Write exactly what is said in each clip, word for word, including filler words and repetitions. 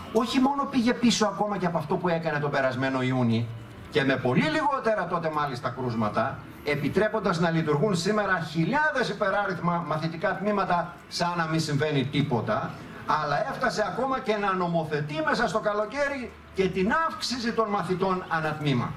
όχι μόνο πήγε πίσω ακόμα και από αυτό που έκανε τον περασμένο Ιούνιο και με πολύ λιγότερα τότε μάλιστα κρούσματα, επιτρέποντας να λειτουργούν σήμερα χιλιάδες υπεράριθμα μαθητικά τμήματα σαν να μην συμβαίνει τίποτα, αλλά έφτασε ακόμα και να νομοθετεί μέσα στο καλοκαίρι και την αύξηση των μαθητών ανατμήμα.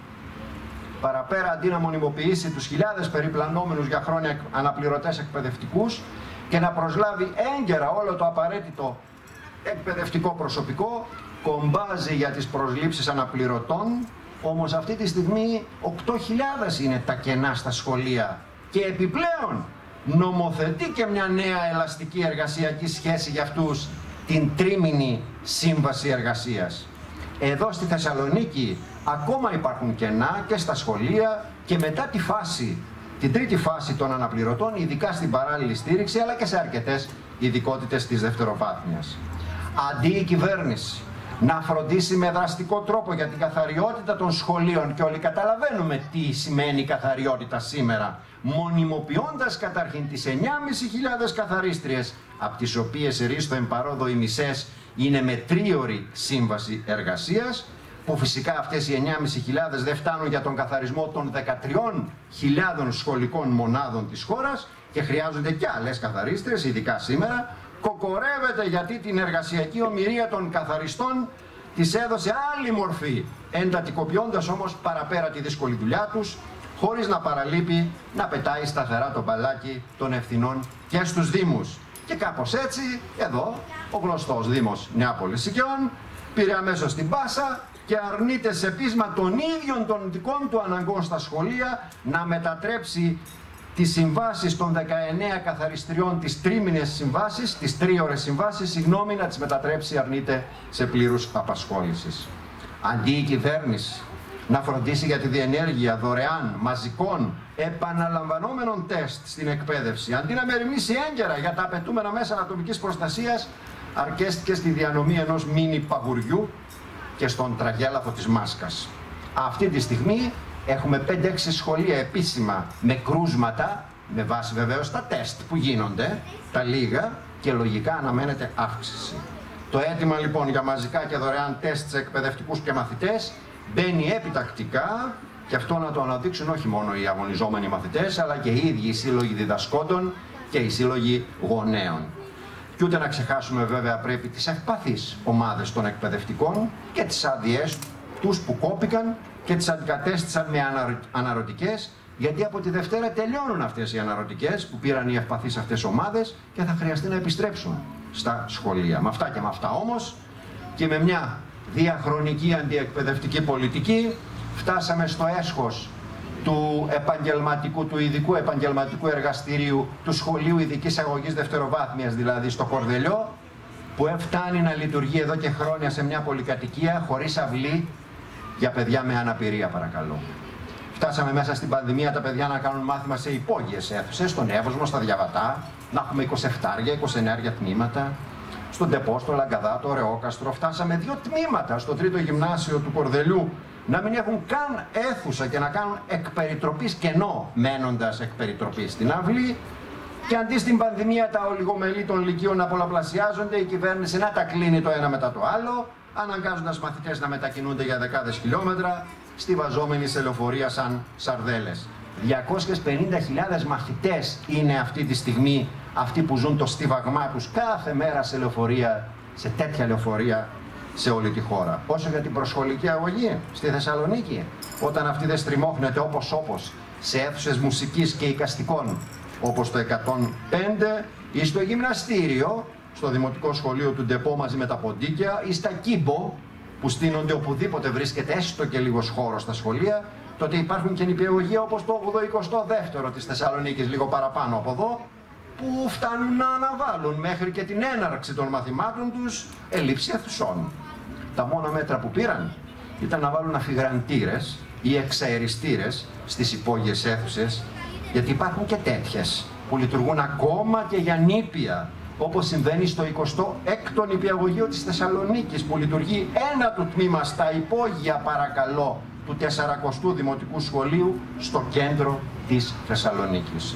Παραπέρα, αντί να μονιμοποιήσει τους χιλιάδες περιπλανόμενους για χρόνια αναπληρωτές εκπαιδευτικούς και να προσλάβει έγκαιρα όλο το απαραίτητο εκπαιδευτικό προσωπικό, κομπάζει για τις προσλήψεις αναπληρωτών, όμως αυτή τη στιγμή οκτώ χιλιάδες είναι τα κενά στα σχολεία και επιπλέον νομοθετεί και μια νέα ελαστική εργασιακή σχέση για αυτούς, την τρίμηνη σύμβαση εργασίας. Εδώ στη Θεσσαλονίκη ακόμα υπάρχουν κενά και στα σχολεία και μετά τη φάση, την τρίτη φάση των αναπληρωτών, ειδικά στην παράλληλη στήριξη, αλλά και σε αρκετές ειδικότητες της δευτεροβάθμιας. Αντί η κυβέρνηση να φροντίσει με δραστικό τρόπο για την καθαριότητα των σχολείων, και όλοι καταλαβαίνουμε τι σημαίνει καθαριότητα σήμερα, μονιμοποιώντας καταρχήν τις εννιά χιλιάδες πεντακόσιες καθαρίστριες, από τις οποίες ερίστο εμπαρόδο οι μισές είναι με τρίωρη σύμβαση εργασίας, που φυσικά αυτές οι εννιά χιλιάδες πεντακόσιες δεν φτάνουν για τον καθαρισμό των δεκατρείς χιλιάδες σχολικών μονάδων της χώρας και χρειάζονται και άλλες καθαρίστριες, ειδικά σήμερα. Κοκορεύεται γιατί την εργασιακή ομηρία των καθαριστών της έδωσε άλλη μορφή, εντατικοποιώντας όμως παραπέρα τη δύσκολη δουλειά τους, χωρίς να παραλείπει να πετάει σταθερά το μπαλάκι των ευθυνών και στους Δήμους. Και κάπως έτσι, εδώ, ο γνωστός Δήμος Νεάπολης Σικαιών πήρε αμέσως την πάσα και αρνείται σε πείσμα των ίδιων των δικών του αναγκών στα σχολεία να μετατρέψει τις συμβάσεις των δεκαεννέα καθαριστριών, τις τρίμηνες συμβάσεις, τις τρίωρες συμβάσεις, συγγνώμη, να τις μετατρέψει, αρνείται, σε πλήρους απασχόλησης. Αντί η κυβέρνηση να φροντίσει για τη διενέργεια δωρεάν, μαζικών, επαναλαμβανόμενων τεστ στην εκπαίδευση, αντί να μεριμνήσει έγκαιρα για τα απαιτούμενα μέσα ατομικής προστασίας, αρκέστηκε στη διανομή ενός μίνι παγουριού και στον τραγέλαφο της μάσκας. Αυτή τη στιγμή έχουμε πέντε έξι σχολεία επίσημα με κρούσματα, με βάση βεβαίως τα τεστ που γίνονται, τα λίγα, και λογικά αναμένεται αύξηση. Το αίτημα λοιπόν για μαζικά και δωρεάν τεστ σε εκπαιδευτικούς και μαθητές μπαίνει επιτακτικά, και αυτό να το αναδείξουν όχι μόνο οι αγωνιζόμενοι μαθητές, αλλά και οι ίδιοι οι σύλλογοι διδασκόντων και οι σύλλογοι γονέων. Και ούτε να ξεχάσουμε βέβαια πρέπει τις ευπαθείς ομάδες των εκπαιδευτικών και τις άδειές τους που κόπηκαν και τις αντικατέστησαν με αναρωτικές, γιατί από τη Δευτέρα τελειώνουν αυτές οι αναρωτικές που πήραν οι ευπαθείς αυτές ομάδες και θα χρειαστεί να επιστρέψουν στα σχολεία. Με αυτά και με αυτά όμως, και με μια διαχρονική αντιεκπαιδευτική πολιτική, φτάσαμε στο έσχος του επαγγελματικού, του ειδικού επαγγελματικού εργαστηρίου, του σχολείου ειδικής αγωγής δευτεροβάθμιας, δηλαδή στο Κορδελιό, που φτάνει να λειτουργεί εδώ και χρόνια σε μια πολυκατοικία χωρίς αυλή για παιδιά με αναπηρία, παρακαλώ. Φτάσαμε μέσα στην πανδημία τα παιδιά να κάνουν μάθημα σε υπόγειες αίθουσες, στον Εύωσμο, στα Διαβατά, να έχουμε είκοσι επτά είκοσι εννέα τμήματα, στον Τεπό, στο Λαγκαδά, το Ρεόκαστρο. Φτάσαμε δύο τμήματα στο τρίτο γυμνάσιο του Κορδελιού να μην έχουν καν αίθουσα και να κάνουν εκπεριτροπής κενό, μένοντας εκπεριτροπής στην αυλή. Και αντί στην πανδημία τα ολιγομελή των λυκείων να πολλαπλασιάζονται, η κυβέρνηση να τα κλείνει το ένα μετά το άλλο, αναγκάζοντας μαθητές να μετακινούνται για δεκάδες χιλιόμετρα, στιβαζόμενοι σε λεωφορεία σαν σαρδέλες. διακόσιες πενήντα χιλιάδες μαθητές είναι αυτή τη στιγμή αυτοί που ζουν το στιβαγμά τους κάθε μέρα σε λεωφορεία, σε τέτοια λεωφορεία σε όλη τη χώρα. Όσο για την προσχολική αγωγή στη Θεσσαλονίκη, όταν αυτή δεν στριμώχνεται όπως όπως σε αίθουσες μουσικής και εικαστικών όπως το εκατόν πέντε ή στο γυμναστήριο, στο Δημοτικό Σχολείο του Ντεπό μαζί με τα ποντίκια, ή στα Κίμπο που στείνονται οπουδήποτε βρίσκεται έστω και λίγος χώρος στα σχολεία, τότε υπάρχουν και νηπιαγωγεία όπως το όγδοο εικοστό δεύτερο της Θεσσαλονίκης, λίγο παραπάνω από εδώ, που φτάνουν να αναβάλουν μέχρι και την έναρξη των μαθημάτων τους έλλειψη αιθουσών. Τα μόνα μέτρα που πήραν ήταν να βάλουν αφιγραντήρες ή εξαεριστήρες στις υπόγειες αίθουσες, γιατί υπάρχουν και τέτοιες που λειτουργούν ακόμα και για νήπια, όπως συμβαίνει στο εικοστό έκτο νηπιαγωγείο της Θεσσαλονίκης, που λειτουργεί ένα του τμήμα στα υπόγεια, παρακαλώ, του τεσσαρακοστού Δημοτικού Σχολείου στο κέντρο της Θεσσαλονίκης.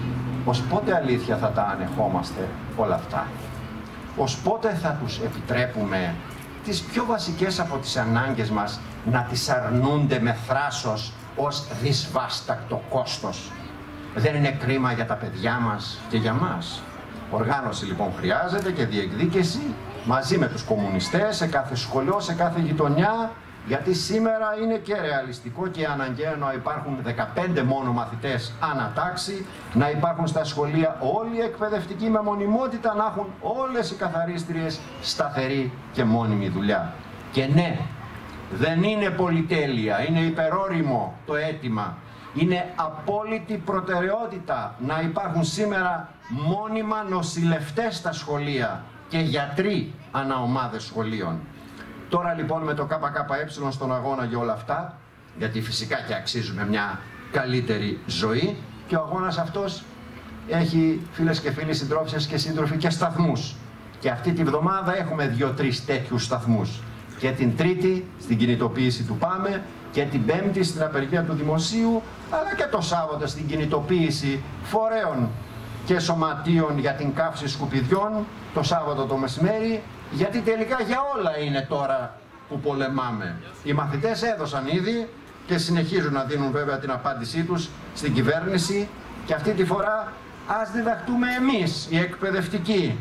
Ως πότε αλήθεια θα τα ανεχόμαστε όλα αυτά? Ως πότε θα τους επιτρέπουμε τις πιο βασικές από τις ανάγκες μας να τις αρνούνται με θράσος ως δυσβάστακτο κόστος. Δεν είναι κρίμα για τα παιδιά μας και για μας? Οργάνωση λοιπόν χρειάζεται και διεκδίκηση μαζί με τους κομμουνιστές σε κάθε σχολείο, σε κάθε γειτονιά, γιατί σήμερα είναι και ρεαλιστικό και αναγκαίο να υπάρχουν δεκαπέντε μόνο μαθητές ανά τάξη, να υπάρχουν στα σχολεία όλοι οι εκπαιδευτικοί με μονιμότητα, να έχουν όλες οι καθαρίστριες σταθερή και μόνιμη δουλειά. Και ναι, δεν είναι πολυτέλεια, είναι υπερόριμο το αίτημα. Είναι απόλυτη προτεραιότητα να υπάρχουν σήμερα μόνιμα νοσηλευτές στα σχολεία και γιατροί ανά ομάδες σχολείων. Τώρα λοιπόν με το ΚΚΕ στον αγώνα για όλα αυτά, γιατί φυσικά και αξίζουμε μια καλύτερη ζωή, και ο αγώνας αυτός έχει, φίλες και φίλοι, συντρόφισσες και σύντροφοι, και σταθμούς. Και αυτή τη βδομάδα έχουμε δύο-τρεις τέτοιους σταθμούς. Και την Τρίτη στην κινητοποίηση του ΠΑΜΕ, και την Πέμπτη στην απεργία του Δημοσίου, αλλά και το Σάββατο στην κινητοποίηση φορέων και σωματείων για την καύση σκουπιδιών το Σάββατο το μεσημέρι, γιατί τελικά για όλα είναι τώρα που πολεμάμε. Οι μαθητές έδωσαν ήδη και συνεχίζουν να δίνουν βέβαια την απάντησή τους στην κυβέρνηση, και αυτή τη φορά ας διδαχτούμε εμείς οι εκπαιδευτικοί,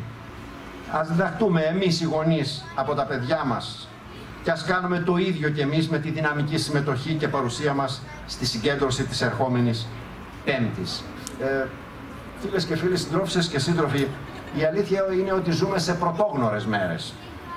ας διδαχτούμε εμείς οι γονείς από τα παιδιά μας, και ας κάνουμε το ίδιο και εμείς με τη δυναμική συμμετοχή και παρουσία μας στη συγκέντρωση της ερχόμενης Πέμπτης. Ε, φίλες και φίλοι, συντρόφισσες και σύντροφοι, η αλήθεια είναι ότι ζούμε σε πρωτόγνωρες μέρες.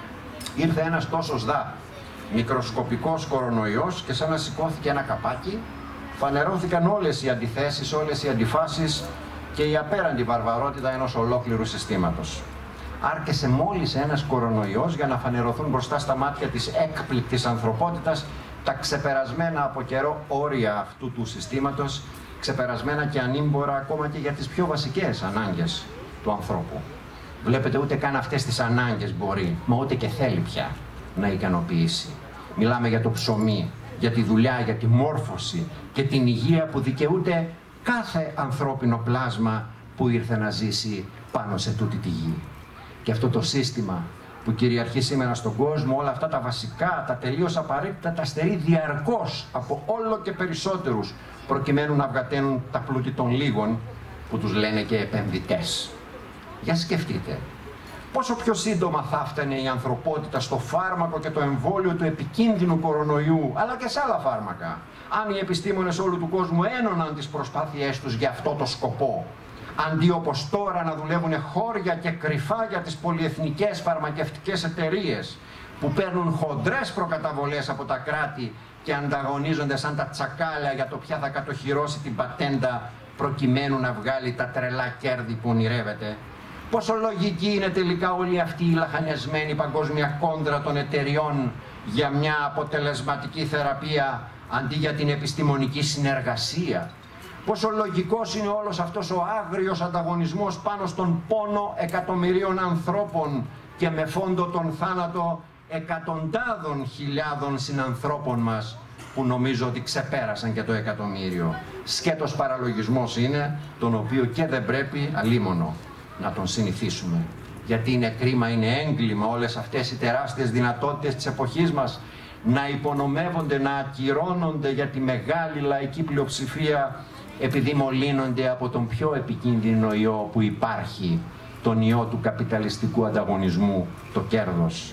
Ήρθε ένας τόσος δα μικροσκοπικός κορονοϊός και σαν να σηκώθηκε ένα καπάκι, φανερώθηκαν όλες οι αντιθέσεις, όλες οι αντιφάσεις και η απέραντη βαρβαρότητα ενός ολόκληρου συστήματος. Άρκεσε μόλις ένας κορονοϊός για να φανερωθούν μπροστά στα μάτια της έκπληκτης ανθρωπότητας τα ξεπερασμένα από καιρό όρια αυτού του συστήματος, ξεπερασμένα και ανήμπορα ακόμα και για τις πιο βασικές ανάγκες του ανθρώπου. Βλέπετε, ούτε καν αυτές τις ανάγκες μπορεί, μα ούτε και θέλει πια να ικανοποιήσει. Μιλάμε για το ψωμί, για τη δουλειά, για τη μόρφωση και την υγεία που δικαιούται κάθε ανθρώπινο πλάσμα που ήρθε να ζήσει πάνω σε τούτη τη γη. Και αυτό το σύστημα που κυριαρχεί σήμερα στον κόσμο, όλα αυτά τα βασικά, τα τελείως απαραίτητα, τα στερεί διαρκώς από όλο και περισσότερους, προκειμένου να βγαταίνουν τα πλούτη των λίγων, που τους λένε και επενδυτές. Για σκεφτείτε, πόσο πιο σύντομα θα φτανε η ανθρωπότητα στο φάρμακο και το εμβόλιο του επικίνδυνου κορονοϊού, αλλά και σε άλλα φάρμακα, αν οι επιστήμονες όλου του κόσμου ένωναν τις προσπάθειές τους για αυτό το σκοπό, αντί όπως τώρα να δουλεύουν χώρια και κρυφά για τις πολυεθνικές φαρμακευτικές εταιρείες που παίρνουν χοντρές προκαταβολές από τα κράτη και ανταγωνίζονται σαν τα τσακάλια για το ποια θα κατοχυρώσει την πατέντα προκειμένου να βγάλει τα τρελά κέρδη που ονειρεύεται. Πόσο λογική είναι τελικά όλη αυτή η λαχανιασμένη παγκόσμια κόντρα των εταιριών για μια αποτελεσματική θεραπεία αντί για την επιστημονική συνεργασία. Πόσο λογικός είναι όλος αυτός ο άγριος ανταγωνισμός πάνω στον πόνο εκατομμυρίων ανθρώπων και με φόντο τον θάνατο εκατοντάδων χιλιάδων συνανθρώπων μας που νομίζω ότι ξεπέρασαν και το εκατομμύριο. Σκέτος παραλογισμός είναι, τον οποίο και δεν πρέπει αλίμονο να τον συνηθίσουμε. Γιατί είναι κρίμα, είναι έγκλημα όλες αυτές οι τεράστιες δυνατότητες της εποχής μας να υπονομεύονται, να ακυρώνονται για τη μεγάλη λαϊκή πλειοψηφία, επειδή μολύνονται από τον πιο επικίνδυνο ιό που υπάρχει, τον ιό του καπιταλιστικού ανταγωνισμού, το κέρδος.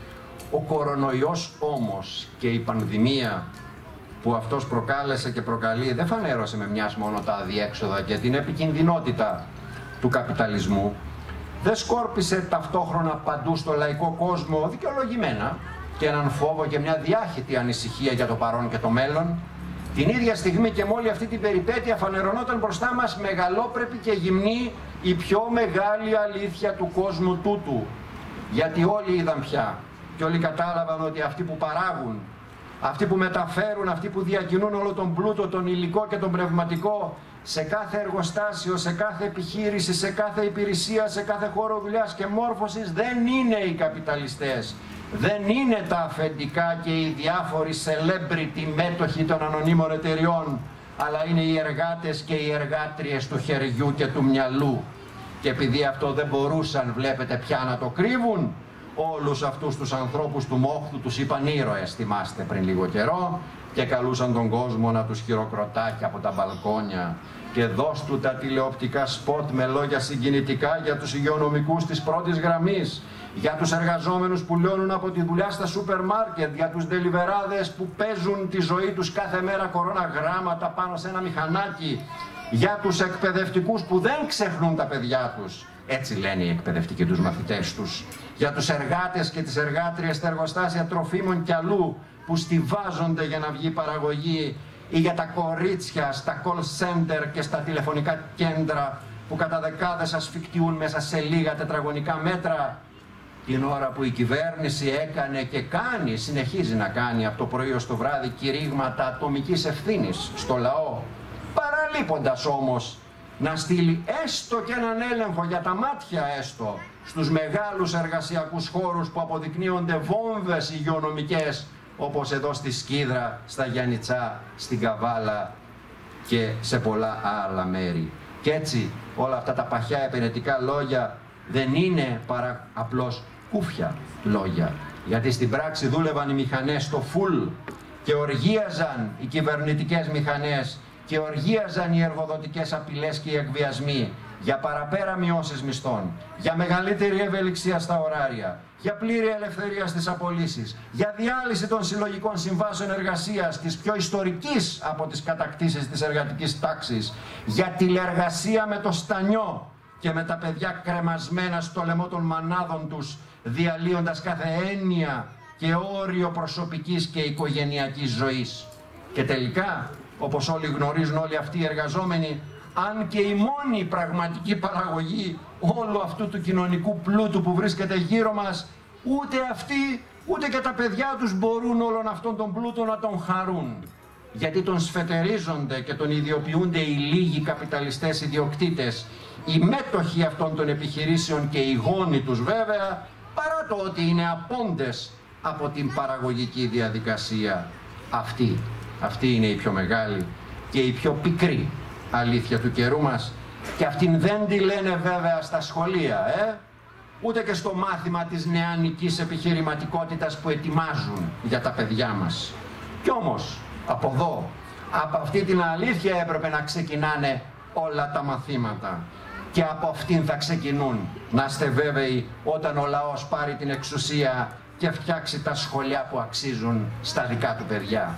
Ο κορονοϊός όμως και η πανδημία που αυτός προκάλεσε και προκαλεί δεν φανέρωσε με μιας μόνο τα αδιέξοδα και την επικινδυνότητα του καπιταλισμού. Δεν σκόρπισε ταυτόχρονα παντού στο λαϊκό κόσμο δικαιολογημένα και έναν φόβο και μια διάχυτη ανησυχία για το παρόν και το μέλλον. Την ίδια στιγμή και με όλη αυτή την περιπέτεια φανερωνόταν μπροστά μας μεγαλόπρεπη και γυμνή η πιο μεγάλη αλήθεια του κόσμου τούτου. Γιατί όλοι είδαν πια και όλοι κατάλαβαν ότι αυτοί που παράγουν, αυτοί που μεταφέρουν, αυτοί που διακινούν όλο τον πλούτο, τον υλικό και τον πνευματικό σε κάθε εργοστάσιο, σε κάθε επιχείρηση, σε κάθε υπηρεσία, σε κάθε χώρο δουλειάς και μόρφωσης δεν είναι οι καπιταλιστές. Δεν είναι τα αφεντικά και οι διάφοροι celebrity μέτοχοι των ανωνύμων εταιριών, αλλά είναι οι εργάτες και οι εργάτριες του χεριού και του μυαλού. Και επειδή αυτό δεν μπορούσαν, βλέπετε, πια να το κρύβουν, όλους αυτούς τους ανθρώπους του μόχθου τους είπαν ήρωες, θυμάστε, πριν λίγο καιρό, και καλούσαν τον κόσμο να τους χειροκροτάει από τα μπαλκόνια. Και δώσ' του τα τηλεοπτικά σποτ με λόγια συγκινητικά για τους υγειονομικούς της πρώτης γραμμής, για τους εργαζόμενους που λιώνουν από τη δουλειά στα σούπερ μάρκετ, για τους ντελιβεράδες που παίζουν τη ζωή τους κάθε μέρα κοροναγράμματα πάνω σε ένα μηχανάκι, για τους εκπαιδευτικούς που δεν ξεχνούν τα παιδιά τους, έτσι λένε οι εκπαιδευτικοί τους μαθητές τους, για τους εργάτες και τις εργάτριες στα εργοστάσια τροφίμων κι αλλού που στιβάζονται για να βγει παραγωγή, ή για τα κορίτσια στα call center και στα τηλεφωνικά κέντρα που κατά δεκάδες ασφικτιούν μέσα σε λίγα τετραγωνικά μέτρα, την ώρα που η κυβέρνηση έκανε και κάνει, συνεχίζει να κάνει από το πρωί ως το βράδυ κηρύγματα ατομικής ευθύνης στο λαό, παραλείποντας όμως να στείλει έστω και έναν έλεγχο για τα μάτια έστω στους μεγάλους εργασιακούς χώρους που αποδεικνύονται βόμβες υγειονομικές, όπως εδώ στη Σκίδρα, στα Γιαννιτσά, στην Καβάλα και σε πολλά άλλα μέρη. Και έτσι όλα αυτά τα παχιά επενετικά λόγια δεν είναι παρά απλώς κούφια λόγια. Γιατί στην πράξη δούλευαν οι μηχανές στο φουλ και οργίαζαν οι κυβερνητικές μηχανές και οργίαζαν οι εργοδοτικές απειλές και οι εκβιασμοί για παραπέρα μειώσεις μισθών, για μεγαλύτερη ευελιξία στα ωράρια, για πλήρη ελευθερία στις απολύσεις, για διάλυση των συλλογικών συμβάσεων εργασίας της πιο ιστορικής από τις κατακτήσεις της εργατικής τάξης, για τηλεργασία με το στανιό και με τα παιδιά κρεμασμένα στο λαιμό των μανάδων τους, διαλύοντας κάθε έννοια και όριο προσωπικής και οικογενειακής ζωής. Και τελικά, όπως όλοι γνωρίζουν όλοι αυτοί οι εργαζόμενοι, αν και η μόνη πραγματική παραγωγή όλου αυτού του κοινωνικού πλούτου που βρίσκεται γύρω μας, ούτε αυτοί ούτε και τα παιδιά τους μπορούν όλον αυτόν τον πλούτο να τον χαρούν. Γιατί τον σφετερίζονται και τον ιδιοποιούνται οι λίγοι καπιταλιστές ιδιοκτήτες, οι μέτοχοι αυτών των επιχειρήσεων και οι γόνοι τους βέβαια, παρά το ότι είναι απόντες από την παραγωγική διαδικασία. Αυτή, αυτή είναι η πιο μεγάλη και η πιο πικρή αλήθεια του καιρού μας, και αυτήν δεν τη λένε βέβαια στα σχολεία, ε? ούτε και στο μάθημα της νεανικής επιχειρηματικότητας που ετοιμάζουν για τα παιδιά μας. Κι όμως, από εδώ, από αυτή την αλήθεια έπρεπε να ξεκινάνε όλα τα μαθήματα. Και από αυτήν θα ξεκινούν, να είστε βέβαιοι, όταν ο λαός πάρει την εξουσία και φτιάξει τα σχολεία που αξίζουν στα δικά του παιδιά.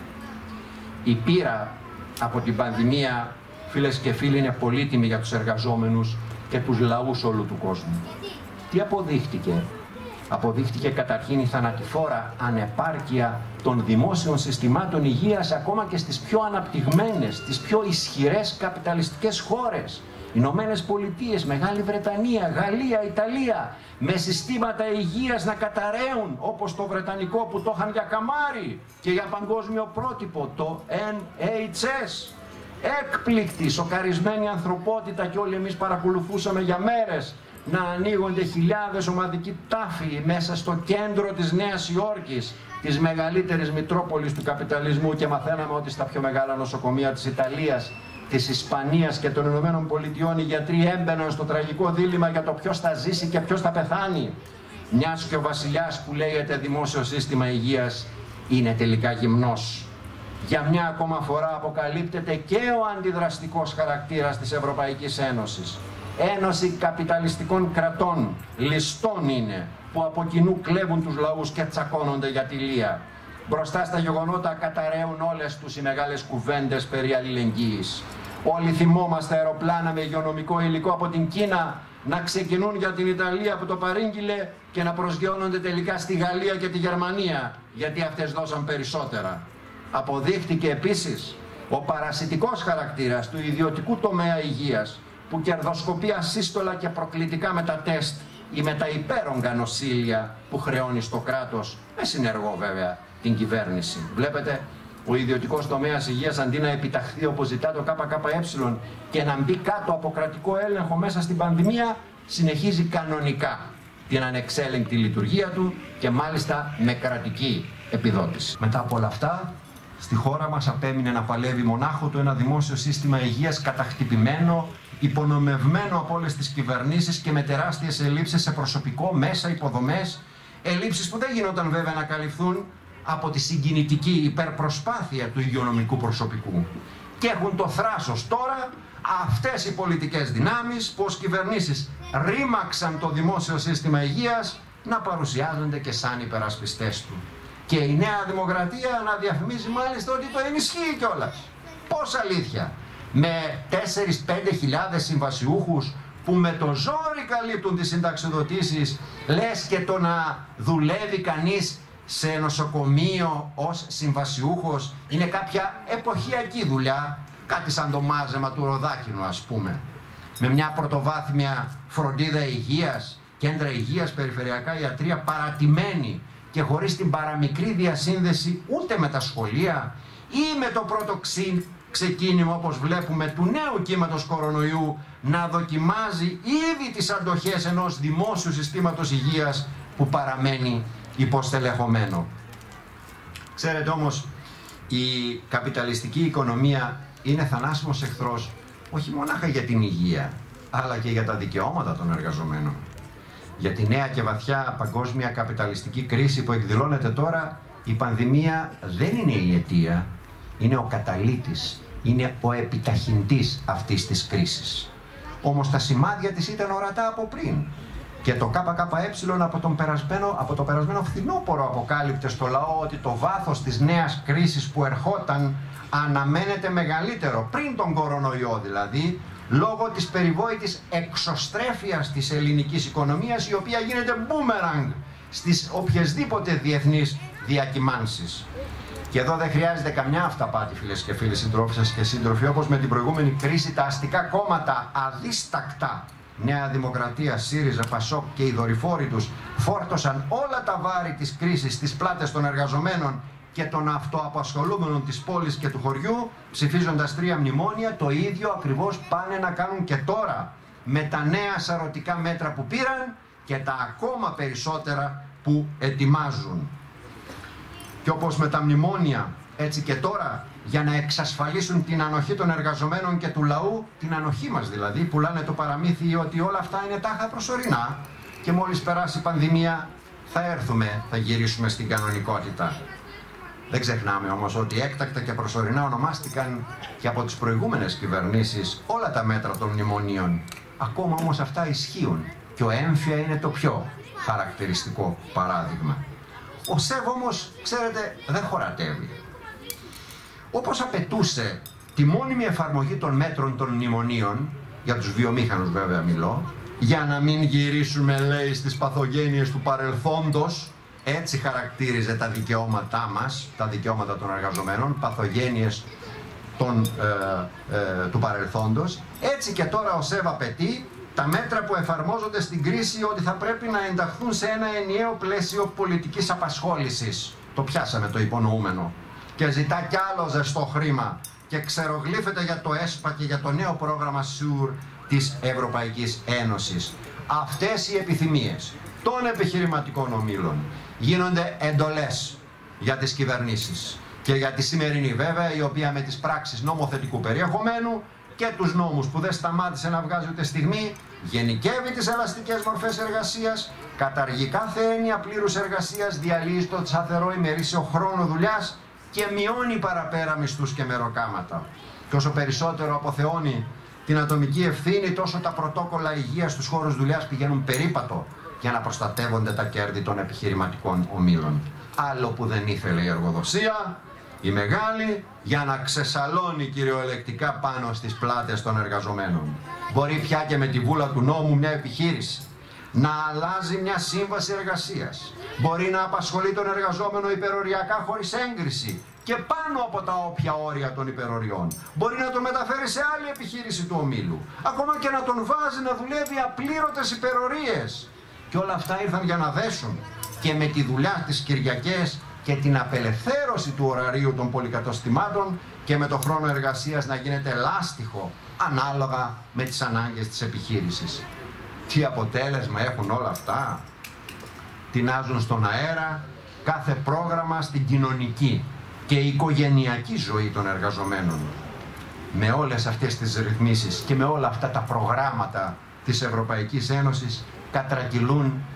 Η πείρα από την πανδημία, φίλες και φίλοι, είναι πολύτιμη για τους εργαζόμενους και τους λαούς όλου του κόσμου. Τι αποδείχτηκε? Αποδείχτηκε καταρχήν η θανατηφόρα ανεπάρκεια των δημόσιων συστημάτων υγείας ακόμα και στις πιο αναπτυγμένες, τις πιο ισχυρές καπιταλιστικές χώρες. Ηνωμένες Πολιτείες, Μεγάλη Βρετανία, Γαλλία, Ιταλία, με συστήματα υγείας να καταραίουν, όπως το βρετανικό που το είχαν για καμάρι και για παγκόσμιο πρότυπο, το Εν Έιτς Ες. Έκπληκτη, σοκαρισμένη ανθρωπότητα, και όλοι εμείς παρακολουθούσαμε για μέρες να ανοίγονται χιλιάδες ομαδικοί τάφοι μέσα στο κέντρο της Νέας Υόρκης, της μεγαλύτερης μητρόπολης του καπιταλισμού, και μαθαίναμε ότι στα πιο μεγάλα νοσοκομεία της Ιταλίας, της Ισπανίας και των Ηνωμένων Πολιτειών οι γιατροί έμπαιναν στο τραγικό δίλημμα για το ποιος θα ζήσει και ποιος θα πεθάνει. Μιας και ο βασιλιάς που λέγεται δημόσιο σύστημα υγείας είναι τελικά γυμνός. Για μια ακόμα φορά αποκαλύπτεται και ο αντιδραστικός χαρακτήρας της Ευρωπαϊκής Ένωσης. Ένωση καπιταλιστικών κρατών, ληστών είναι, που από κοινού κλέβουν τους λαούς και τσακώνονται για τη λία. Μπροστά στα γεγονότα καταραίουν όλες τους οι μεγάλες κουβέντες περί αλληλεγγύης. Όλοι θυμόμαστε αεροπλάνα με υγειονομικό υλικό από την Κίνα να ξεκινούν για την Ιταλία που το παρήγγειλε και να προσγειώνονται τελικά στη Γαλλία και τη Γερμανία, γιατί αυτές δώσαν περισσότερα. Αποδείχτηκε επίσης ο παρασιτικός χαρακτήρας του ιδιωτικού τομέα υγείας, που κερδοσκοπεί ασύστολα και προκλητικά με τα τεστ ή με τα υπέρογκα νοσήλια που χρεώνει στο κράτος, με συνεργό βέβαια την κυβέρνηση. Βλέπετε, ο ιδιωτικός τομέας υγείας, αντί να επιταχθεί όπως ζητά το ΚΚΕ και να μπει κάτω από κρατικό έλεγχο μέσα στην πανδημία, συνεχίζει κανονικά την ανεξέλεγκτη λειτουργία του και μάλιστα με κρατική επιδότηση. Μετά από όλα αυτά, στη χώρα μας απέμεινε να παλεύει μονάχο του ένα δημόσιο σύστημα υγείας καταχτυπημένο, υπονομευμένο από όλες τις κυβερνήσεις και με τεράστιες ελλείψεις σε προσωπικό, μέσα, υποδομές, Ελλείψεις που δεν γινόταν βέβαια να καλυφθούν από τη συγκινητική υπερπροσπάθεια του υγειονομικού προσωπικού. Και έχουν το θράσος τώρα αυτές οι πολιτικές δυνάμεις που ως κυβερνήσεις ρήμαξαν το δημόσιο σύστημα υγείας να παρουσιάζονται και σαν υπερασπιστές του. Και η Νέα Δημοκρατία να διαφημίζει μάλιστα ότι το ενισχύει κιόλας. Πώς αλήθεια? Με τέσσερις πέντε χιλιάδες συμβασιούχους που με το ζόρι καλύπτουν τις συνταξιδοτήσεις, λες και το να δουλεύει κανείς σε νοσοκομείο ως συμβασιούχος είναι κάποια εποχιακή δουλειά, κάτι σαν το μάζεμα του Ροδάκινου ας πούμε, με μια πρωτοβάθμια φροντίδα υγείας, κέντρα υγείας, περιφερειακά ιατρεία παρατημένη και χωρίς την παραμικρή διασύνδεση ούτε με τα σχολεία ή με το πρώτο ξύ, ξεκίνημα όπως βλέπουμε του νέου κύματος κορονοϊού να δοκιμάζει ήδη τις αντοχές ενός δημόσιου συστήματος υγείας που παραμένει υποστελεχωμένο. Ξέρετε όμως, η καπιταλιστική οικονομία είναι θανάσιμος εχθρός όχι μονάχα για την υγεία, αλλά και για τα δικαιώματα των εργαζομένων. Για τη νέα και βαθιά παγκόσμια καπιταλιστική κρίση που εκδηλώνεται τώρα, η πανδημία δεν είναι η αιτία, είναι ο καταλύτης, είναι ο επιταχυντής αυτής της κρίσης. Όμως τα σημάδια της ήταν ορατά από πριν. Και το ΚΚΕ από, τον περασμένο, από το περασμένο φθινόπωρο αποκάλυπτε στο λαό ότι το βάθος της νέας κρίσης που ερχόταν αναμένεται μεγαλύτερο, πριν τον κορονοϊό δηλαδή, λόγω της περιβόητης εξωστρέφειας της ελληνικής οικονομίας, η οποία γίνεται μπούμεραγκ στις οποιασδήποτε διεθνείς διακυμάνσεις. Και εδώ δεν χρειάζεται καμιά αυταπάτη, φίλες και φίλοι, συντρόφισσες και σύντροφοι, όπως με την προηγούμενη κρίση τα αστικά κόμματα αδίστακτα, Νέα Δημοκρατία, ΣΥΡΙΖΑ, ΠΑΣΟΚ και οι δορυφόροι τους φόρτωσαν όλα τα βάρη της κρίσης στις πλάτες των εργαζομένων και των αυτοαπασχολούμενων της πόλης και του χωριού, ψηφίζοντας τρία μνημόνια. Το ίδιο ακριβώς πάνε να κάνουν και τώρα με τα νέα σαρωτικά μέτρα που πήραν και τα ακόμα περισσότερα που ετοιμάζουν. Και όπως με τα μνημόνια, έτσι και τώρα, για να εξασφαλίσουν την ανοχή των εργαζομένων και του λαού, την ανοχή μας δηλαδή, πουλάνε το παραμύθι ότι όλα αυτά είναι τάχα προσωρινά και μόλις περάσει η πανδημία θα έρθουμε, θα γυρίσουμε στην κανονικότητα. Δεν ξεχνάμε όμως ότι έκτακτα και προσωρινά ονομάστηκαν και από τις προηγούμενες κυβερνήσεις όλα τα μέτρα των μνημονίων. Ακόμα όμως αυτά ισχύουν και ο έμφυα είναι το πιο χαρακτηριστικό παράδειγμα. Ο ΣΕΒ όμως, ξέρετε, δεν χωρατεύει. Όπως απαιτούσε τη μόνιμη εφαρμογή των μέτρων των μνημονίων, για τους βιομήχανους βέβαια μιλώ, για να μην γυρίσουμε, λέει, στις παθογένειες του παρελθόντος, έτσι χαρακτήριζε τα δικαιώματά μας, τα δικαιώματα των εργαζομένων, παθογένειες των, ε, ε, του παρελθόντος, έτσι και τώρα ο ΣΕΒ απαιτεί τα μέτρα που εφαρμόζονται στην κρίση ότι θα πρέπει να ενταχθούν σε ένα ενιαίο πλαίσιο πολιτικής απασχόλησης. Το πιάσαμε το υπονοούμενο. Και ζητά κι άλλο ζεστό χρήμα και ξερογλύφεται για το ΕΣΠΑ και για το νέο πρόγραμμα ΣΟΥΡ της Ευρωπαϊκής Ένωσης. Αυτές οι επιθυμίες των επιχειρηματικών ομίλων γίνονται εντολές για τις κυβερνήσεις και για τη σημερινή βέβαια, η οποία με τις πράξεις νομοθετικού περιεχομένου και τους νόμους που δεν σταμάτησε να βγάζει ούτε στιγμή, γενικεύει τις ελαστικές μορφές εργασίας, καταργεί κάθε έννοια πλήρους εργασίας, διαλύει το σταθερό ημερήσιο χρόνο δουλειάς και μειώνει παραπέρα μισθούς και μεροκάματα. Και όσο περισσότερο αποθεώνει την ατομική ευθύνη, τόσο τα πρωτόκολλα υγείας στους χώρους δουλειάς πηγαίνουν περίπατο για να προστατεύονται τα κέρδη των επιχειρηματικών ομίλων. Άλλο που δεν ήθελε η εργοδοσία, η μεγάλη, για να ξεσαλώνει κυριολεκτικά πάνω στις πλάτες των εργαζομένων. Μπορεί πια και με τη βούλα του νόμου μια επιχείρηση να αλλάζει μια σύμβαση εργασίας. Μπορεί να απασχολεί τον εργαζόμενο υπεροριακά χωρίς έγκριση και πάνω από τα όποια όρια των υπεροριών. Μπορεί να τον μεταφέρει σε άλλη επιχείρηση του ομίλου. Ακόμα και να τον βάζει να δουλεύει απλήρωτες υπερορίες. Και όλα αυτά ήρθαν για να δέσουν και με τη δουλειά τις Κυριακές και την απελευθέρωση του ωραρίου των πολυκατοστημάτων και με το χρόνο εργασίας να γίνεται λάστιχο ανάλογα με τις ανάγκες της επιχείρησης. Τι αποτέλεσμα έχουν όλα αυτά? Τεινάζουν στον αέρα κάθε πρόγραμμα στην κοινωνική και οικογενειακή ζωή των εργαζομένων. Με όλες αυτές τις ρυθμίσεις και με όλα αυτά τα προγράμματα της Ευρωπαϊκής Ένωσης κατρακυλούν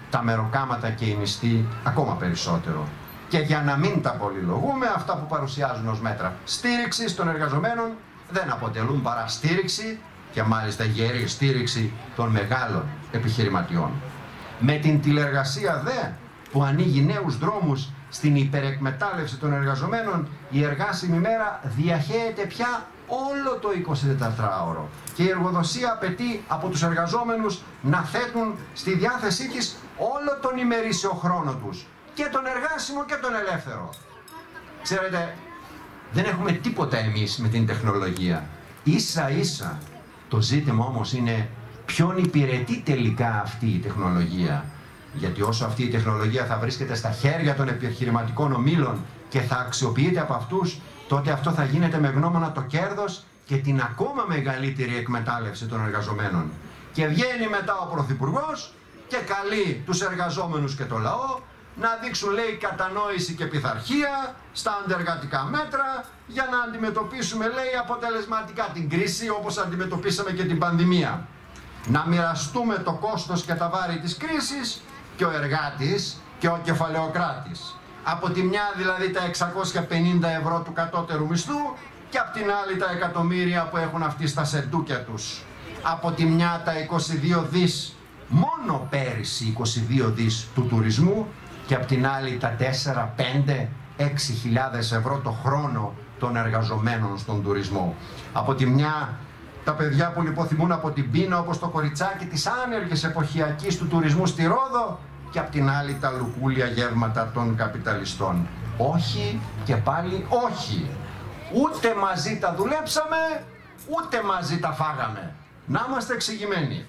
τα μεροκάματα και οι μισθοί ακόμα περισσότερο. Και για να μην τα πολυλογούμε, αυτά που παρουσιάζουν ως μέτρα στήριξης των εργαζομένων δεν αποτελούν παρά στήριξη, και μάλιστα γερή στήριξη των μεγάλων επιχειρηματιών. Με την τηλεργασία δε που ανοίγει νέους δρόμους στην υπερεκμετάλλευση των εργαζομένων, η εργάσιμη μέρα διαχέεται πια όλο το εικοσιτετράωρο και η εργοδοσία απαιτεί από τους εργαζόμενους να θέτουν στη διάθεσή της όλο τον ημερήσιο χρόνο τους, και τον εργάσιμο και τον ελεύθερο. Ξέρετε, δεν έχουμε τίποτα εμείς με την τεχνολογία. Ίσα ίσα το ζήτημα όμως είναι ποιον υπηρετεί τελικά αυτή η τεχνολογία. Γιατί όσο αυτή η τεχνολογία θα βρίσκεται στα χέρια των επιχειρηματικών ομίλων και θα αξιοποιείται από αυτούς, τότε αυτό θα γίνεται με γνώμονα το κέρδος και την ακόμα μεγαλύτερη εκμετάλλευση των εργαζομένων. Και βγαίνει μετά ο Πρωθυπουργός και καλεί τους εργαζόμενους και το λαό να δείξουν, λέει, κατανόηση και πειθαρχία στα αντεργατικά μέτρα για να αντιμετωπίσουμε, λέει, αποτελεσματικά την κρίση, όπως αντιμετωπίσαμε και την πανδημία. Να μοιραστούμε το κόστος και τα βάρη της κρίσης, και ο εργάτης και ο κεφαλαιοκράτης. Από τη μια δηλαδή τα εξακόσια πενήντα ευρώ του κατώτερου μισθού, και από την άλλη τα εκατομμύρια που έχουν αυτοί στα σεντούκια τους. Από τη μια τα είκοσι δύο δις, μόνο πέρυσι είκοσι δύο δις του τουρισμού, και από την άλλη τα τέσσερα, πέντε, έξι χιλιάδες ευρώ το χρόνο των εργαζομένων στον τουρισμό. Από τη μια τα παιδιά που λιποθυμούν από την πείνα, όπως το κοριτσάκι της άνεργης εποχιακής του τουρισμού στη Ρόδο, και απ' την άλλη τα λουκούλια γεύματα των καπιταλιστών. Όχι και πάλι όχι. Ούτε μαζί τα δουλέψαμε, ούτε μαζί τα φάγαμε. Να είμαστε εξηγημένοι.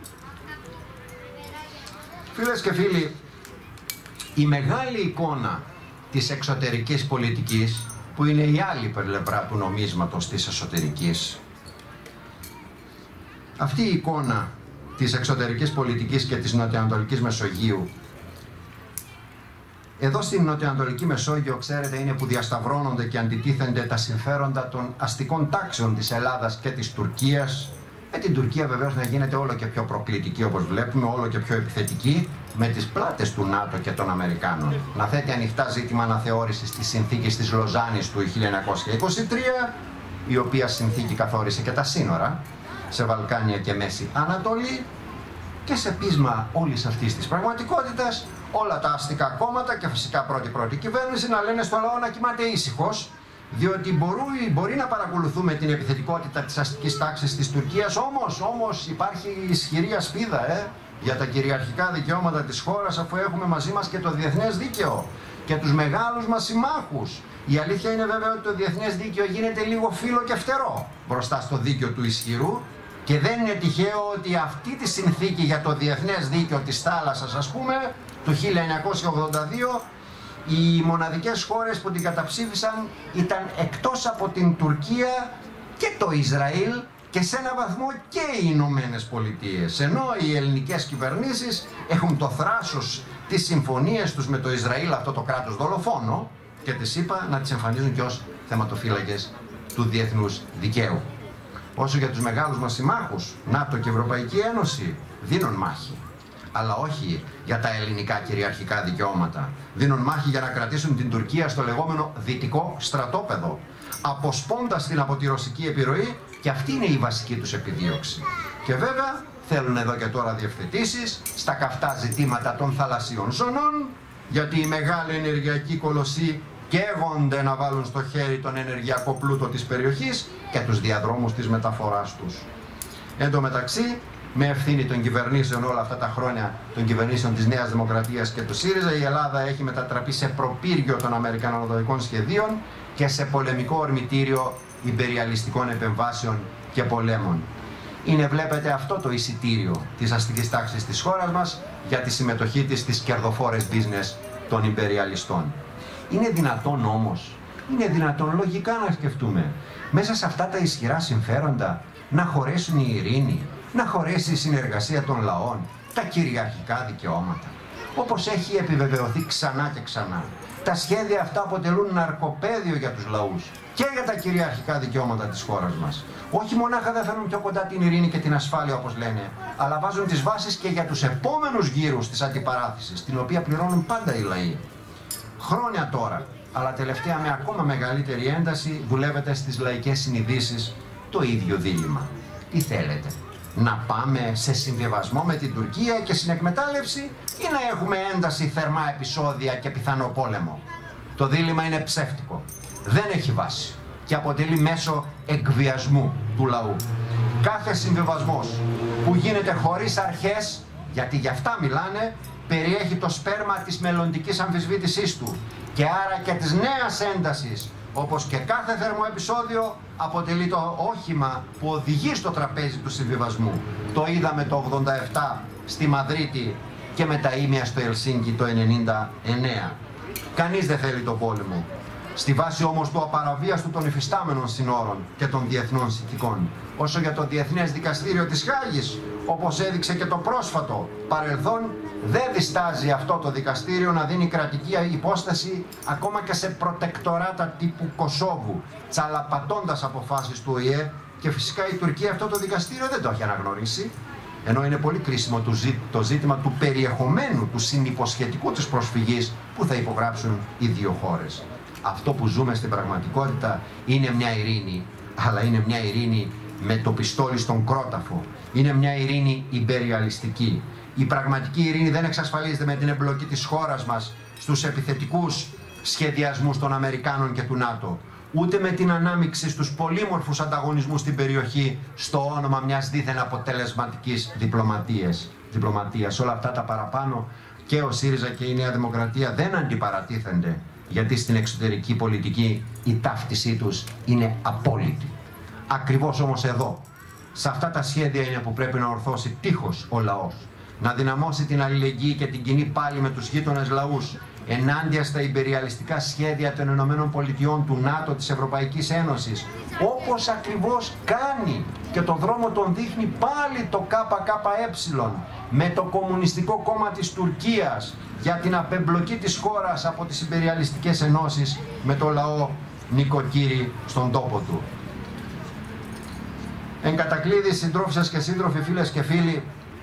Φίλες και φίλοι, η μεγάλη εικόνα της εξωτερικής πολιτικής, που είναι η άλλη πλευρά του νομίσματος της εσωτερικής, αυτή η εικόνα της εξωτερικής πολιτικής και της νοτιοανατολικής Μεσογείου, εδώ στην νοτιοανατολική Μεσόγειο, ξέρετε, είναι που διασταυρώνονται και αντιτίθενται τα συμφέροντα των αστικών τάξεων της Ελλάδας και της Τουρκίας, με την Τουρκία βεβαίως να γίνεται όλο και πιο προκλητική, όπως βλέπουμε, όλο και πιο επιθετική, με τις πλάτες του ΝΑΤΟ και των Αμερικάνων. Να θέτει ανοιχτά ζήτημα αναθεώρησης της συνθήκης της Λοζάνης του χίλια εννιακόσια είκοσι τρία, η οποία συνθήκη καθόρισε και τα σύνορα σε Βαλκάνια και Μέση Ανατολή, και σε πείσμα όλης αυτής της πραγματικότητας όλα τα αστικά κόμματα και φυσικά πρώτη-πρώτη κυβέρνηση να λένε στο λαό να κοιμάται ήσυχος, διότι μπορεί, μπορεί να παρακολουθούμε την επιθετικότητα της αστικής τάξης της Τουρκίας, όμως, όμως υπάρχει ισχυρή ασπίδα ε, για τα κυριαρχικά δικαιώματα της χώρας, αφού έχουμε μαζί μας και το διεθνές δίκαιο και τους μεγάλους μας συμμάχους. Η αλήθεια είναι βέβαια ότι το διεθνές δίκαιο γίνεται λίγο φύλλο και φτερό μπροστά στο δίκαιο του ισχυρού, και δεν είναι τυχαίο ότι αυτή τη συνθήκη για το διεθνές δίκαιο της θάλασσας, ας πούμε, του χίλια εννιακόσια ογδόντα δύο, οι μοναδικές χώρες που την καταψήφισαν ήταν, εκτός από την Τουρκία, και το Ισραήλ, και σε έναν βαθμό και οι Ηνωμένες Πολιτείες. Ενώ οι ελληνικές κυβερνήσεις έχουν το θράσος τις συμφωνίες τους με το Ισραήλ, αυτό το κράτος δολοφόνο, και τις είπα να τις εμφανίζουν και ως θεματοφύλακες του διεθνούς δικαίου. Όσο για τους μεγάλους μας συμμάχους, ΝΑΤΟ και Ευρωπαϊκή Ένωση, δίνουν μάχη. Αλλά όχι για τα ελληνικά κυριαρχικά δικαιώματα. Δίνουν μάχη για να κρατήσουν την Τουρκία στο λεγόμενο δυτικό στρατόπεδο, αποσπώντας την από τη ρωσική επιρροή, και αυτή είναι η βασική τους επιδίωξη. Και βέβαια θέλουν εδώ και τώρα διευθετήσεις στα καυτά ζητήματα των θαλασσίων ζωνών, γιατί οι μεγάλοι ενεργειακοί κολοσσοί καίγονται να βάλουν στο χέρι τον ενεργειακό πλούτο της περιοχής και τους διαδρόμους της μεταφοράς τους. Εν τω μεταξύ, με ευθύνη των κυβερνήσεων όλα αυτά τα χρόνια, των κυβερνήσεων της Νέας Δημοκρατίας και του ΣΥΡΙΖΑ, η Ελλάδα έχει μετατραπεί σε προπύργιο των αμερικανοδοτικών σχεδίων και σε πολεμικό ορμητήριο ιμπεριαλιστικών επεμβάσεων και πολέμων. Είναι, βλέπετε, αυτό το εισιτήριο της αστικής τάξης της χώρας μας για τη συμμετοχή της στις κερδοφόρες business των ιμπεριαλιστών. Είναι δυνατόν όμως, είναι δυνατόν λογικά να σκεφτούμε, μέσα σε αυτά τα ισχυρά συμφέροντα να χωρέσουν η ειρήνη, να χωρέσει η συνεργασία των λαών, τα κυριαρχικά δικαιώματα? όπως έχει επιβεβαιωθεί ξανά και ξανά. Τα σχέδια αυτά αποτελούν ναρκοπαίδιο για τους λαούς και για τα κυριαρχικά δικαιώματα της χώρας μας. Όχι μονάχα δεν φέρνουν πιο κοντά την ειρήνη και την ασφάλεια όπως λένε, αλλά βάζουν τις βάσεις και για τους επόμενους γύρους της αντιπαράθεσης, την οποία πληρώνουν πάντα οι λαοί. Χρόνια τώρα, αλλά τελευταία με ακόμα μεγαλύτερη ένταση, δουλεύετε στις λαϊκές συνειδήσεις το ίδιο δίλημμα. Τι θέλετε, να πάμε σε συμβιβασμό με την Τουρκία και συνεκμετάλλευση ή να έχουμε ένταση, θερμά επεισόδια και πιθανό πόλεμο? Το δίλημμα είναι ψεύτικο, δεν έχει βάση και αποτελεί μέσο εκβιασμού του λαού. Κάθε συμβιβασμός που γίνεται χωρίς αρχές, γιατί γι' αυτά μιλάνε, περιέχει το σπέρμα της μελλοντικής αμφισβήτησής του και άρα και της νέας έντασης, όπως και κάθε θερμό επεισόδιο αποτελεί το όχημα που οδηγεί στο τραπέζι του συμβιβασμού. Το είδαμε το ογδόντα επτά στη Μαδρίτη και με τα ήμια στο Ελσίνκι το ενενήντα εννέα. Κανείς δεν θέλει τον πόλεμο. Στη βάση όμως του απαραβίαστου των υφιστάμενων συνόρων και των διεθνών συνθηκών. Όσο για το Διεθνές Δικαστήριο της Χάγης, όπως έδειξε και το πρόσφατο παρελθόν, δεν διστάζει αυτό το δικαστήριο να δίνει κρατική υπόσταση ακόμα και σε προτεκτοράτα τύπου Κωσόβου, τσαλαπατώντας αποφάσεις του Ο Η Ε, και φυσικά η Τουρκία αυτό το δικαστήριο δεν το έχει αναγνωρίσει, ενώ είναι πολύ κρίσιμο το ζήτημα του περιεχομένου, του συνυποσχετικού της προσφυγής που θα υπογράψουν οι δύο χώρες. Αυτό που ζούμε στην πραγματικότητα είναι μια ειρήνη, αλλά είναι μια ειρήνη με το πιστόλι στον κρόταφο. Είναι μια ειρήνη ιμπεριαλιστική. Η πραγματική ειρήνη δεν εξασφαλίζεται με την εμπλοκή της χώρας μας στους επιθετικούς σχεδιασμούς των Αμερικάνων και του ΝΑΤΟ, ούτε με την ανάμειξη στους πολύμορφους ανταγωνισμούς στην περιοχή στο όνομα μιας δίθεν αποτελεσματικής διπλωματίας. διπλωματίας. Όλα αυτά τα παραπάνω και ο ΣΥΡΙΖΑ και η Νέα Δημοκρατία δεν αντιπαρατίθενται, γιατί στην εξωτερική πολιτική η ταύτισή τους είναι απόλυτη. Ακριβώς όμως εδώ, σε αυτά τα σχέδια είναι που πρέπει να ορθώσει τείχος ο λαός, να δυναμώσει την αλληλεγγύη και την κοινή πάλη με τους γείτονες λαούς, ενάντια στα ιμπεριαλιστικά σχέδια των Ηνωμένων Πολιτειών, του ΝΑΤΟ, της Ευρωπαϊκής Ένωσης, όπως ακριβώς κάνει και το δρόμο τον δείχνει πάλι το ΚΚΕ με το Κομμουνιστικό Κόμμα της Τουρκίας για την απεμπλοκή της χώρας από τις ιμπεριαλιστικές ενώσεις με το λαό νοικοκύρη στον τόπο του. Εν κατακλείδη, συντρόφισσες και σύντροφοι, φίλες και φίλοι,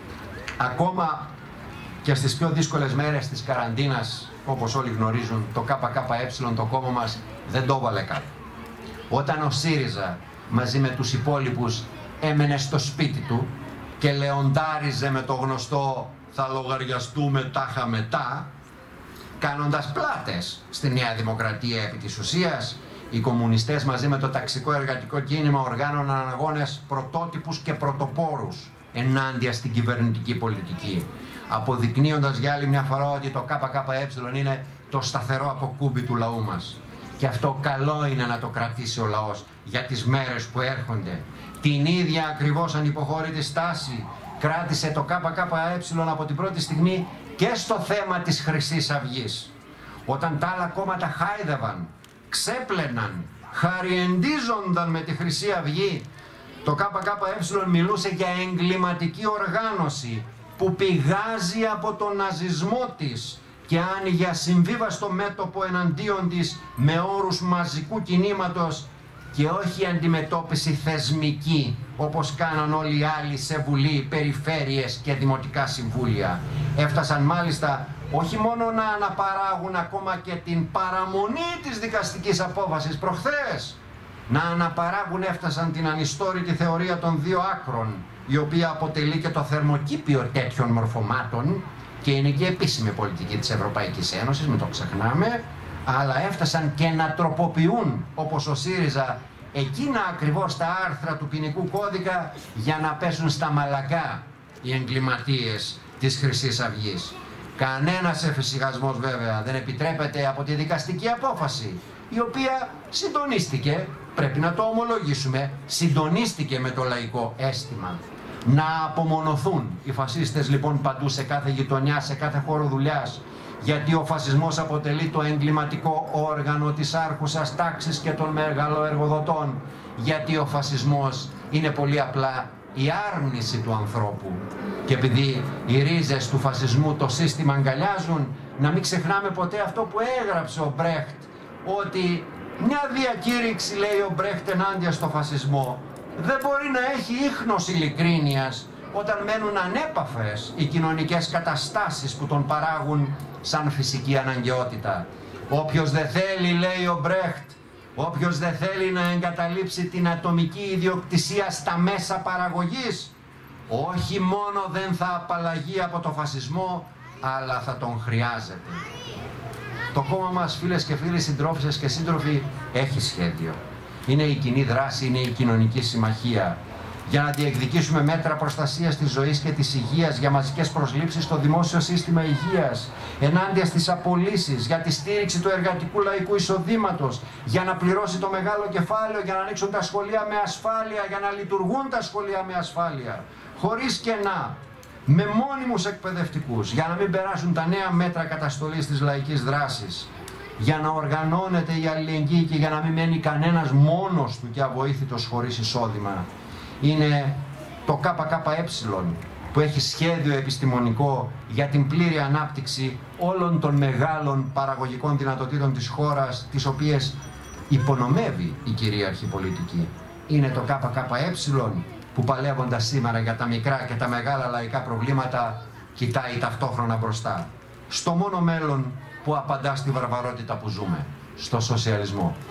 ακόμα και στις πιο δύσκολες μέρες της καραντίνας, όπως όλοι γνωρίζουν, το ΚΚΕ, το κόμμα μας, δεν το έβαλε κάτω. Όταν ο ΣΥΡΙΖΑ μαζί με τους υπόλοιπους έμενε στο σπίτι του και λεοντάριζε με το γνωστό «θα λογαριαστούμε τάχα μετά», κάνοντας πλάτες στη Νέα Δημοκρατία επί της ουσίας, οι κομμουνιστές μαζί με το ταξικό εργατικό κίνημα οργάνωναν αγώνες πρωτότυπους και πρωτοπόρους ενάντια στην κυβερνητική πολιτική, αποδεικνύοντας για άλλη μια φορά ότι το ΚΚΕ είναι το σταθερό αποκούμπι του λαού μας. Και αυτό καλό είναι να το κρατήσει ο λαός για τις μέρες που έρχονται. Την ίδια ακριβώς ανυποχώρητη στάση κράτησε το ΚΚΕ από την πρώτη στιγμή και στο θέμα της Χρυσής Αυγής. Όταν τα άλλα κόμματα χάιδευαν, ξέπλαιναν, χαριεντίζονταν με τη Χρυσή Αυγή, το ΚΚΕ μιλούσε για εγκληματική οργάνωση που πηγάζει από τον ναζισμό της και άνοιγε ασυμβίβαστο μέτωπο εναντίον της με όρους μαζικού κινήματος και όχι αντιμετώπιση θεσμική όπως κάναν όλοι οι άλλοι σε βουλή, περιφέρειες και δημοτικά συμβούλια. Έφτασαν μάλιστα όχι μόνο να αναπαράγουν ακόμα και την παραμονή της δικαστικής απόφασης προχθές, να αναπαράγουν έφτασαν την ανιστόρητη θεωρία των δύο άκρων, η οποία αποτελεί και το θερμοκήπιο τέτοιων μορφωμάτων και είναι και επίσημη πολιτική της Ευρωπαϊκής Ένωσης, μην το ξεχνάμε, αλλά έφτασαν και να τροποποιούν, όπως ο ΣΥΡΙΖΑ, εκείνα ακριβώς τα άρθρα του ποινικού κώδικα για να πέσουν στα μαλακά οι εγκληματίες της Χρυσής Αυγής. Κανένας εφησυχασμός βέβαια δεν επιτρέπεται από τη δικαστική απόφαση, η οποία συντονίστηκε, πρέπει να το ομολογήσουμε, συντονίστηκε με το λαϊκό αίσθημα. Να απομονωθούν οι φασίστες λοιπόν παντού, σε κάθε γειτονιά, σε κάθε χώρο δουλειάς, γιατί ο φασισμός αποτελεί το εγκληματικό όργανο της άρχουσας τάξης και των μεγαλοεργοδοτών, γιατί ο φασισμός είναι πολύ απλά η άρνηση του ανθρώπου. Και επειδή οι ρίζες του φασισμού το σύστημα αγκαλιάζουν, να μην ξεχνάμε ποτέ αυτό που έγραψε ο Μπρέχτ, ότι μια διακήρυξη, λέει ο Μπρέχτ, ενάντια στο φασισμό δεν μπορεί να έχει ίχνος ειλικρίνειας όταν μένουν ανέπαφες οι κοινωνικές καταστάσεις που τον παράγουν σαν φυσική αναγκαιότητα. Όποιος δεν θέλει, λέει ο Μπρέχτ, όποιος δεν θέλει να εγκαταλείψει την ατομική ιδιοκτησία στα μέσα παραγωγής, όχι μόνο δεν θα απαλλαγεί από το φασισμό, αλλά θα τον χρειάζεται. Το κόμμα μας, φίλες και φίλοι, συντρόφισσες και σύντροφοι, έχει σχέδιο. Είναι η κοινή δράση, είναι η κοινωνική συμμαχία. Για να διεκδικήσουμε μέτρα προστασίας της ζωής και της υγείας, για μαζικές προσλήψεις στο δημόσιο σύστημα υγείας, ενάντια στις απολύσεις, για τη στήριξη του εργατικού λαϊκού εισοδήματος, για να πληρώσει το μεγάλο κεφάλαιο, για να ανοίξουν τα σχολεία με ασφάλεια, για να λειτουργούν τα σχολεία με ασφάλεια, χωρίς κενά, με μόνιμους εκπαιδευτικούς, για να μην περάσουν τα νέα μέτρα καταστολής της λαϊκής δράσης, για να οργανώνεται η αλληλεγγύη και για να μην μένει κανένας μόνος του και αβοήθητος χωρίς εισόδημα. Είναι το ΚΚΕ που έχει σχέδιο επιστημονικό για την πλήρη ανάπτυξη όλων των μεγάλων παραγωγικών δυνατοτήτων της χώρας, τις οποίες υπονομεύει η κυρίαρχη πολιτική. Είναι το ΚΚΕ που, παλεύοντας σήμερα για τα μικρά και τα μεγάλα λαϊκά προβλήματα, κοιτάει ταυτόχρονα μπροστά, στο μόνο μέλλον που απαντά στη βαρβαρότητα που ζούμε, στο σοσιαλισμό.